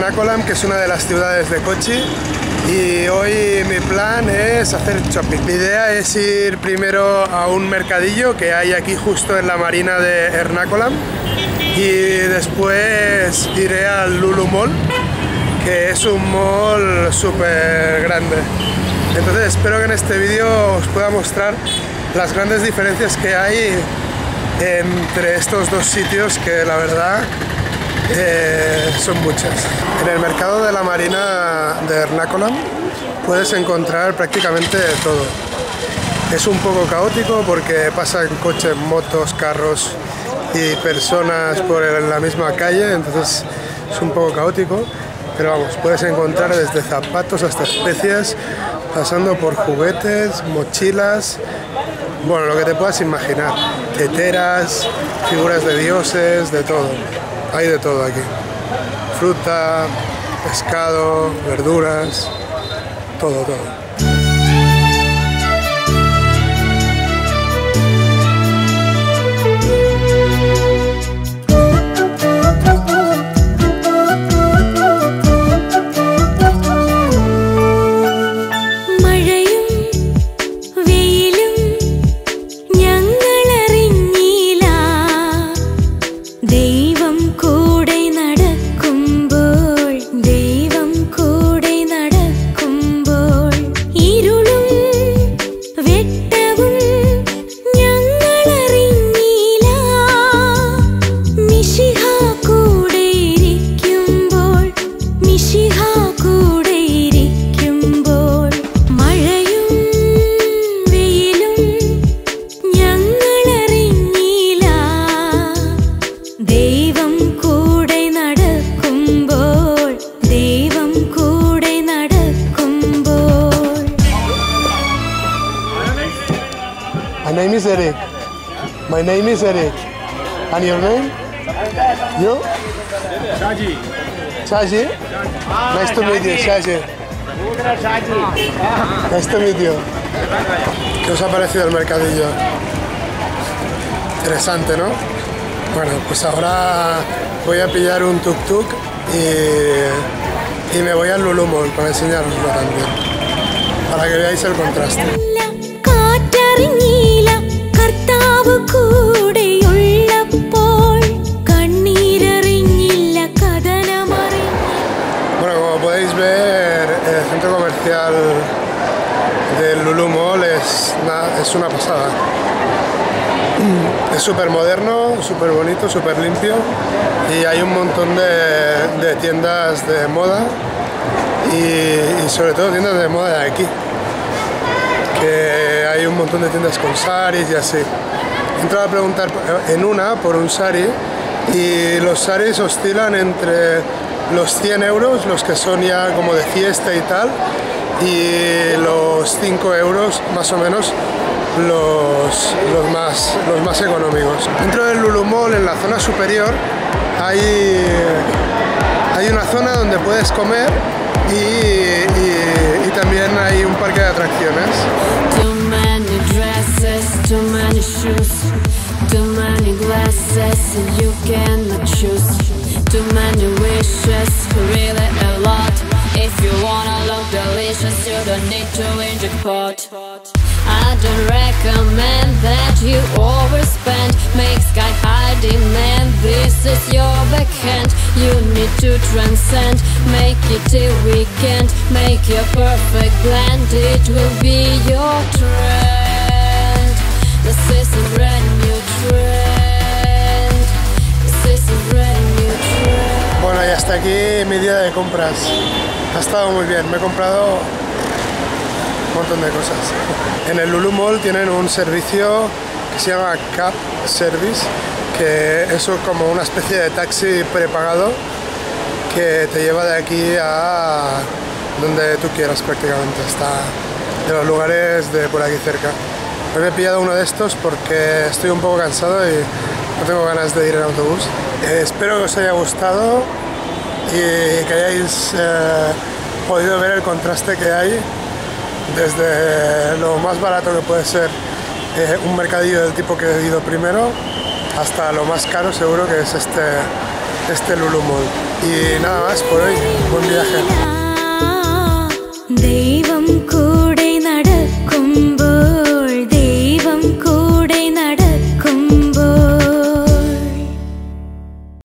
Ernakulam, que es una de las ciudades de Kochi, y hoy mi plan es hacer shopping. Mi idea es ir primero a un mercadillo que hay aquí justo en la marina de Ernakulam y después iré al Lulu Mall, que es un mall súper grande. Entonces espero que en este vídeo os pueda mostrar las grandes diferencias que hay entre estos dos sitios, que la verdad son muchas. En el mercado de la marina de Ernakulam puedes encontrar prácticamente todo. Es un poco caótico porque pasan coches, motos, carros y personas por la misma calle, entonces es un poco caótico, pero vamos, puedes encontrar desde zapatos hasta especias, pasando por juguetes, mochilas, bueno, lo que te puedas imaginar, teteras, figuras de dioses, de todo. Hay de todo aquí. Fruta, pescado, verduras, todo, todo. My name is Eric. My name is Eric. And your name? You? Shaji. Shaji? Nice to meet you, Shaji. Nice to meet you. ¿Qué os ha parecido el mercadillo? Interesante, ¿no? Bueno, pues ahora voy a pillar un tuk-tuk y me voy al Lulu Mall para enseñaroslo también, para que veáis el contraste. Bueno, como podéis ver, el centro comercial del Lulu Mall es una pasada. Es súper moderno, súper bonito, súper limpio, y hay un montón de tiendas de moda y sobre todo tiendas de moda de aquí, que hay un montón de tiendas con saris y así. He entrado a preguntar en una por un sari y los saris oscilan entre los 100 euros, los que son ya como de fiesta y tal, y los 5 euros más o menos los más económicos. Dentro del Lulu Mall, en la zona superior, hay una zona donde puedes comer y también hay un parque de atracciones. Too many dresses, too many shoes, too many glasses, you cannot choose. Too many wishes, really a lot. If you wanna look delicious, you don't need to inject pot. I don't recommend that you overspend. Make sky high demand, this is your backhand. You need to transcend, make it a weekend. Make your perfect blend, it will be your trend. This is a brand new trend. This is a brand new trend. Bueno, y hasta aquí mi día de compras. Ha estado muy bien, me he comprado un montón de cosas. En el Lulu Mall tienen un servicio que se llama Cab Service, que es como una especie de taxi prepagado que te lleva de aquí a donde tú quieras prácticamente, hasta de los lugares de por aquí cerca. Hoy me he pillado uno de estos porque estoy un poco cansado y no tengo ganas de ir en autobús. Espero que os haya gustado y que hayáis podido ver el contraste que hay desde lo más barato que puede ser un mercadillo del tipo que he ido primero hasta lo más caro seguro que es este Lulu Mall. Y nada más por hoy, buen viaje.